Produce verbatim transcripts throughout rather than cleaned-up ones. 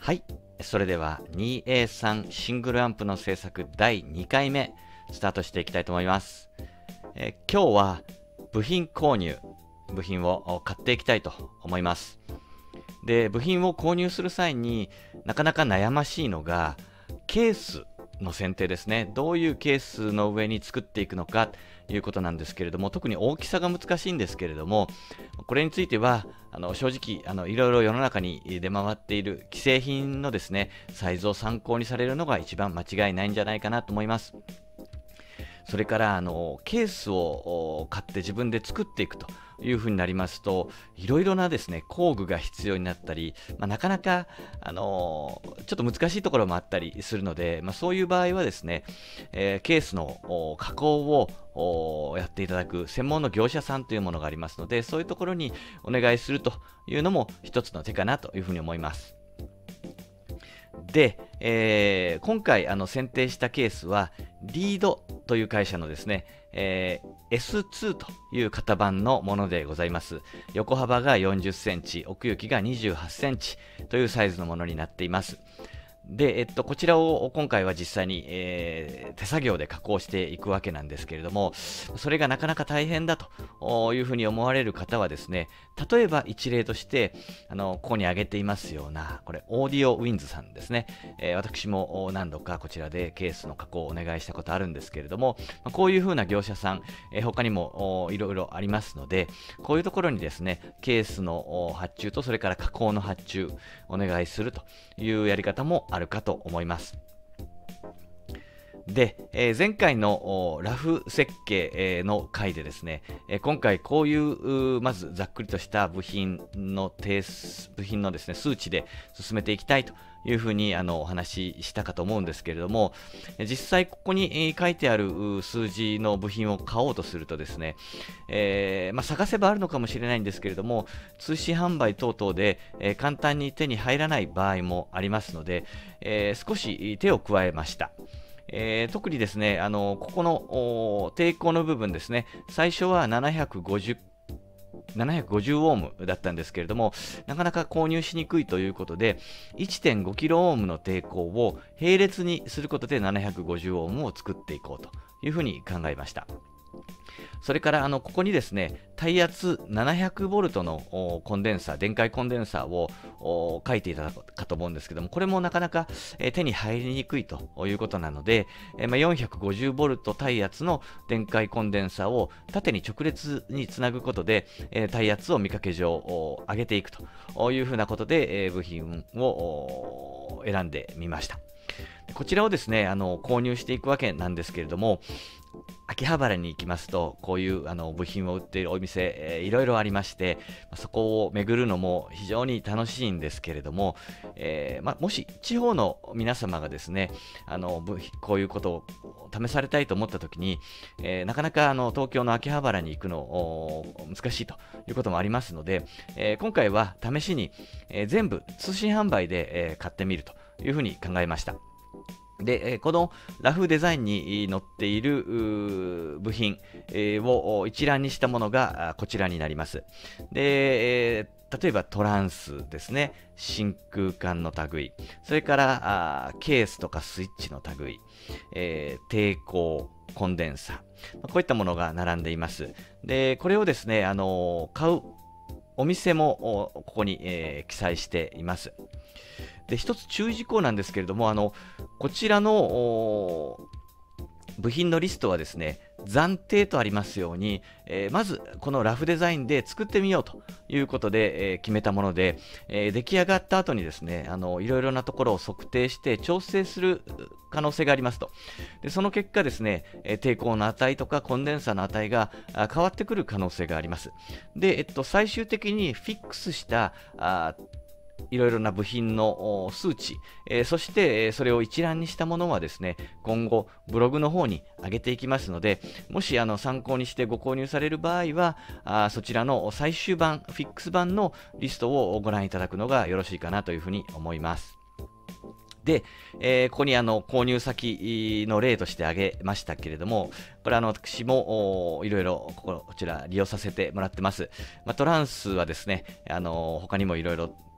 はい、それでは にエーさん シングルアンプの制作だいにかいめスタートしていきたいと思います。えー今日は部品購入、部品を買っていきたいと思います。で、部品を購入する際になかなか悩ましいのがケースの選定ですね。どういうケースの上に作っていくのかということなんですけれども、特に大きさが難しいんですけれども、これについてはあの正直あのいろいろ世の中に出回っている既製品のですねサイズを参考にされるのが一番間違いないんじゃないかなと思います。それからあのケースを買って自分で作っていくというふうになりますと、いろいろなですね工具が必要になったり、まあ、なかなかあのちょっと難しいところもあったりするので、まあ、そういう場合はですね、えーケースの加工をおやっていただく専門の業者さんというものがありますので、そういうところにお願いするというのも一つの手かなというふうに思います。で、えー今回あの選定したケースはリードという会社のですね、えー エスツー という型番のものでございます。横幅がよんじゅっセンチ、奥行きがにじゅうはちセンチというサイズのものになっています。で、えっと、こちらを今回は実際に、えー手作業で加工していくわけなんですけれども、それがなかなか大変だというふうに思われる方はですね、例えば一例として、あのここに挙げていますような、これ、オーディオウィンズさんですね。えー私も何度かこちらでケースの加工をお願いしたことあるんですけれども、まあこういうふうな業者さん、えー他にもおいろいろありますので、こういうところにですね、ケースのお発注と、それから加工の発注、お願いするというやり方もあるかと思います。で、えー前回のおラフ設計えーの回でですね、えー今回こういううーまずざっくりとした部品の定数部品のですね数値で進めていきたいというふうにあのお話ししたかと思うんですけれども、えー実際ここにえー書いてあるうー数字の部品を買おうとするとですね、えーまあ、探せばあるのかもしれないんですけれども、通信販売等々で、えー簡単に手に入らない場合もありますので、えー少し手を加えました。えー特にですね、あのここのお抵抗の部分ですね、最初はななひゃくごじゅうななひゃくごじゅうオームだったんですけれども、なかなか購入しにくいということで、いってんごキロオームの抵抗を並列にすることでななひゃくごじゅうオームを作っていこうというふうに考えました。それからあのここにですね、耐圧ななひゃくボルトのおコンデンサー、電解コンデンサーをお書いていただくかと思うんですけども、これもなかなか、えー手に入りにくいということなので、えーまあ、よんひゃくごじゅうボルト耐圧の電解コンデンサーを縦に直列につなぐことで、えー耐圧を見かけ上お上げていくというふうなことで、えー部品をお選んでみました。こちらをですね、あの購入していくわけなんですけれども、秋葉原に行きますと、こういうあの部品を売っているお店、えーいろいろありまして、そこを巡るのも非常に楽しいんですけれども、えーま、もし地方の皆様がですね、あの部品こういうことを試されたいと思ったときに、えーなかなかあの東京の秋葉原に行くのお難しいということもありますので、えー今回は試しに、えー全部通信販売で、えー買ってみるというふうに考えました。で、えーこのラフデザインに載っているうー部品、えーを一覧にしたものがあこちらになります。で、えー例えばトランスですね、真空管の類、それからあーケースとかスイッチの類、えー抵抗、コンデンサー、まあこういったものが並んでいます。で、これをですね、あのー買うお店もおここに、えー記載しています。で、一つ注意事項なんですけれども、あのこちらのお部品のリストはですね、暫定とありますように、えーまずこのラフデザインで作ってみようということで、えー決めたもので、えー出来上がった後にですね、あのいろいろなところを測定して調整する可能性がありますと。で、その結果ですね、えー抵抗の値とかコンデンサーの値があ変わってくる可能性があります。で、えっと、最終的にフィックスしたあいろいろな部品のお数値、えーそしてえーそれを一覧にしたものはですね、今後ブログの方に上げていきますので、もしあの参考にしてご購入される場合は、あそちらの最終版、フィックス版のリストをご覧いただくのがよろしいかなというふうに思います。で、えーここにあの購入先の例として挙げましたけれども、これあの私もおいろいろここちら利用させてもらってます。まあ、トランスはですね、あの他にもいろいろ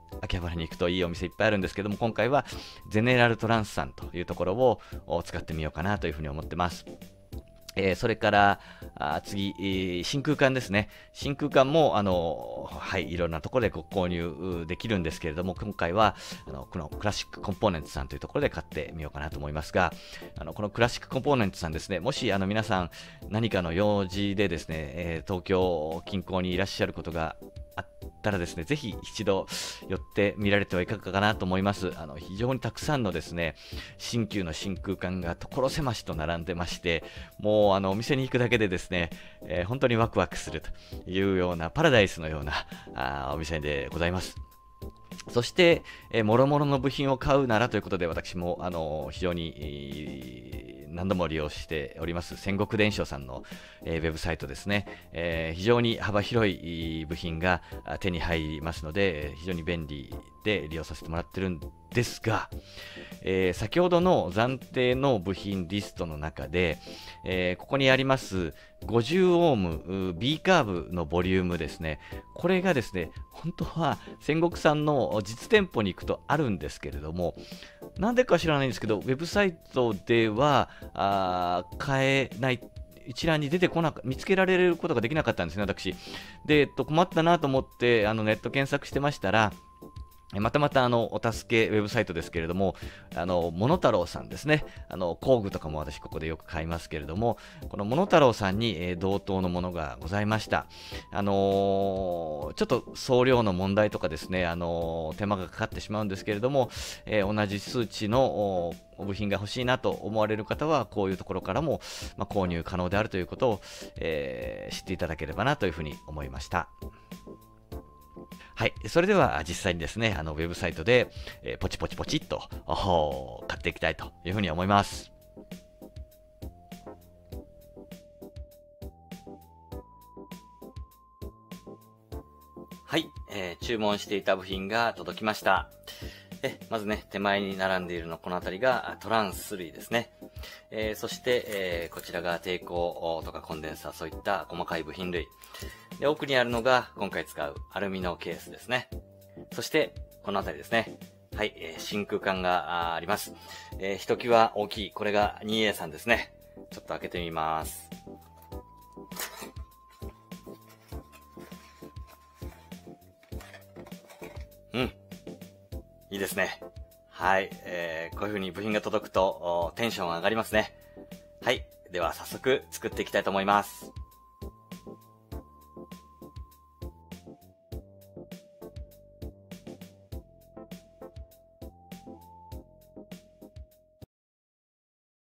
秋葉原に行くといいお店いっぱいあるんですけども、今回はゼネラルトランスさんというところを使ってみようかなというふうに思ってます。えー、それからあ次、えー、真空管ですね。真空管もあの、はい、いろんなところでご購入できるんですけれども、今回はあのこのクラシックコンポーネンツさんというところで買ってみようかなと思いますが、あのこのクラシックコンポーネンツさんですね、もしあの皆さん何かの用事でですね、えー、東京近郊にいらっしゃることがあったらですね、ぜひ一度寄ってみられてはいかがかなと思います。あの非常にたくさんのですね、新旧の真空管が所狭しと並んでまして、もうあのお店に行くだけでですね、えー、本当にワクワクするというようなパラダイスのようなあお店でございます。そして、えー、もろもろの部品を買うならということで、私も、あのー、非常に、えー、何度も利用しております、戦国伝承さんの、えー、ウェブサイトですね、えー。非常に幅広い部品が手に入りますので、非常に便利で利用させてもらってるんですが、えー、先ほどの暫定の部品リストの中で、えー、ここにありますごじゅうオーム B カーブのボリュームですね。これがですね、本当は戦国さんの実店舗に行くとあるんですけれども、なんでか知らないんですけど、ウェブサイトではあ買えない。一覧に出てこなか見つけられることができなかったんですね、私。で、えっと、困ったなと思ってあのネット検索してましたら、またまたあのお助けウェブサイトですけれども、あのモノタロウさんですね、あの工具とかも私ここでよく買いますけれども、このモノタロウさんに、えー、同等のものがございました。あのー、ちょっと送料の問題とかですね、あのー、手間がかかってしまうんですけれども、えー、同じ数値の部品が欲しいなと思われる方は、こういうところからも、まあ、購入可能であるということを、えー、知っていただければなというふうに思いました。はい。それでは実際にですね、あのウェブサイトで、えー、ポチポチポチっと買っていきたいというふうに思います。はい、えー、注文していた部品が届きました。えまずね、手前に並んでいるの、この辺りがトランス類ですね。えー、そして、えー、こちらが抵抗とかコンデンサー、そういった細かい部品類。で、奥にあるのが今回使うアルミのケースですね。そして、この辺りですね。はい、えー、真空管が あ, あります。えー、ひときわ大きい、これが ツーエー さんですね。ちょっと開けてみます。うん。いいですね。はい、えー、こういう風に部品が届くとテンション上がりますね。はい。では早速作っていきたいと思います。